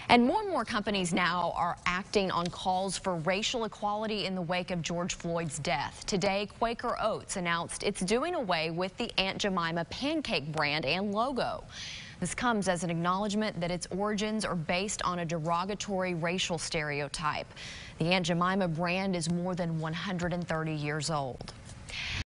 And more companies now are acting on calls for racial equality in the wake of George Floyd's death. Today, Quaker Oats announced it's doing away with the Aunt Jemima pancake brand and logo. This comes as an acknowledgement that its origins are based on a derogatory racial stereotype. The Aunt Jemima brand is more than 130 years old.